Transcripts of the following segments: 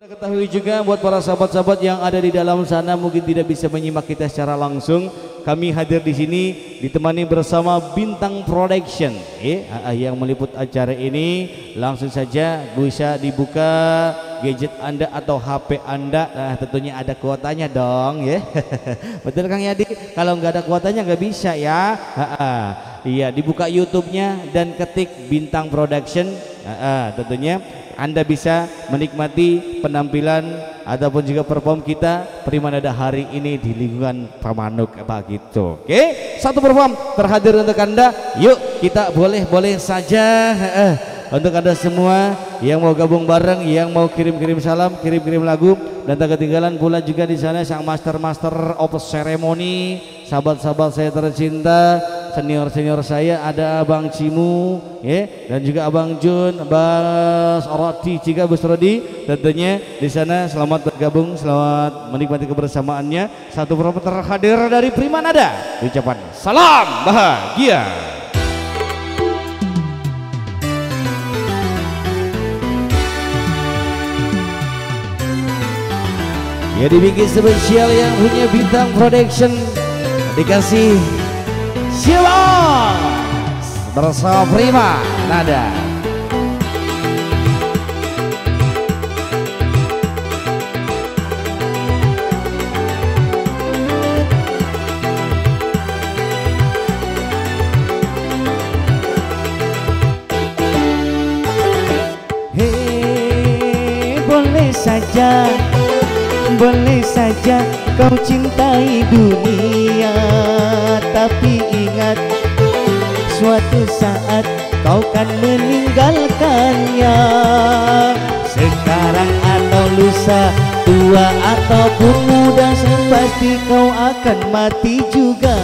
Ketahui juga buat para sahabat-sahabat yang ada di dalam sana mungkin tidak bisa menyimak kita secara langsung. Kami hadir di sini ditemani bersama Bintang Production yang meliput acara ini. Langsung saja bisa dibuka gadget Anda atau HP Anda. Nah, tentunya ada kuotanya dong ya. Betul Kang Yadi? Kalau nggak ada kuotanya nggak bisa ya. Iya, dibuka YouTube-nya dan ketik Bintang Production. Tentunya Anda bisa menikmati penampilan ataupun juga perform kita Primanada hari ini di lingkungan Pamanuk begitu. Oke, satu perform terhadir untuk Anda. Yuk kita boleh saja untuk Anda semua yang mau gabung bareng, yang mau kirim-kirim salam, kirim-kirim lagu, dan tak ketinggalan pula juga di sana sang master of ceremony, sahabat-sahabat saya tercinta, senior saya ada Abang Cimu dan juga Abang Jun, Bas Roti Ciga, Bus Rodi. Tentunya di sana selamat bergabung, selamat menikmati kebersamaannya. Satu promo terhadir dari Primanada, ucapan salam bahagia. Ya, dibikin spesial yang punya Bintang Production, dikasih Silas bersama Primanada. Hei, boleh saja kau cintai dunia, tapi ingat suatu saat kau kan meninggalkannya. Sekarang atau lusa, tua ataupun muda, pasti kau akan mati juga.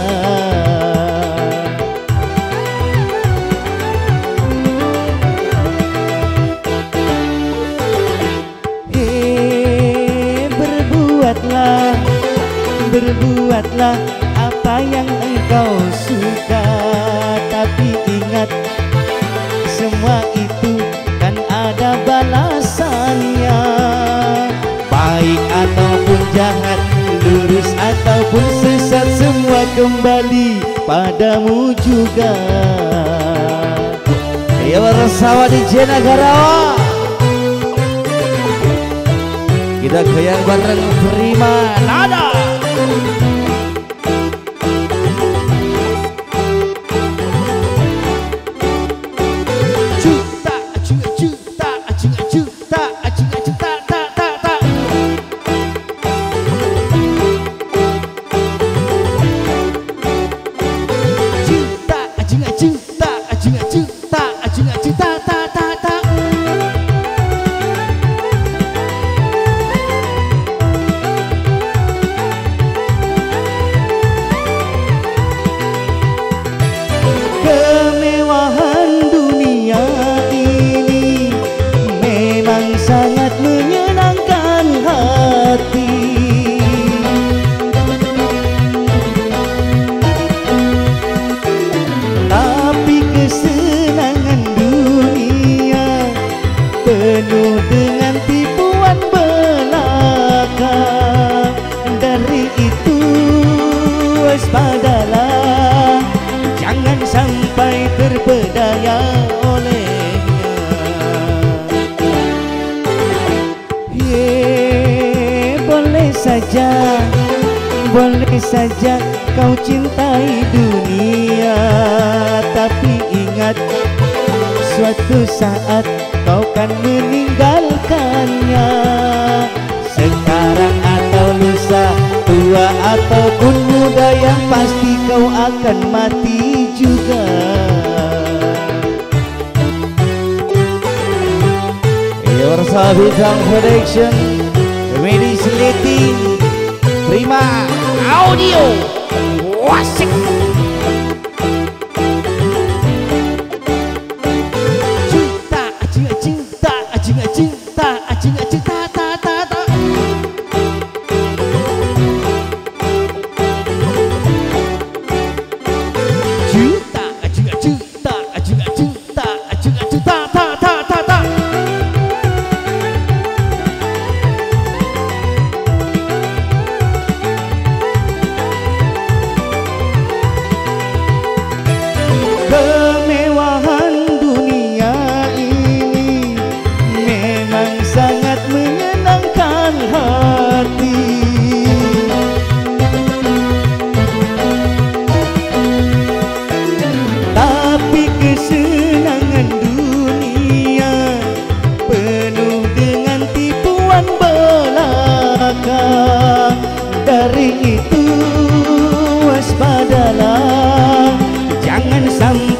Berbuatlah apa yang engkau suka, tapi ingat semua itu kan ada balasannya. Baik ataupun jahat, lurus ataupun sesat, semua kembali padamu juga. Ya, bersama di Jenagarawa kita goyang bareng Primanada. Penuh dengan tipuan belaka, dari itu waspadalah, jangan sampai terpedaya olehnya. Boleh saja kau cintai dunia, tapi ingat suatu saat kau kan meninggalkannya. Sekarang atau lusa, tua ataupun muda, yang pasti kau akan mati juga. Your Bintang Production, Remedy Slating, Prima Audio, wasik.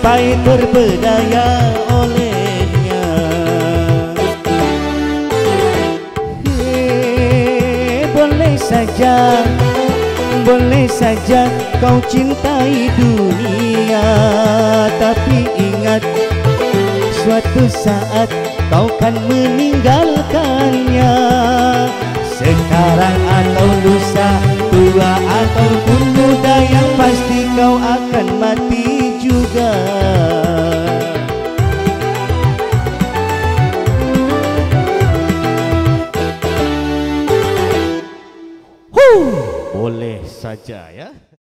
sampai terpedaya olehnya. Boleh saja kau cintai dunia, tapi ingat suatu saat kau kan meninggalkannya. Sekarang atau lusa, tua ataupun muda, yang pasti kau akan mati juga. Boleh saja ya.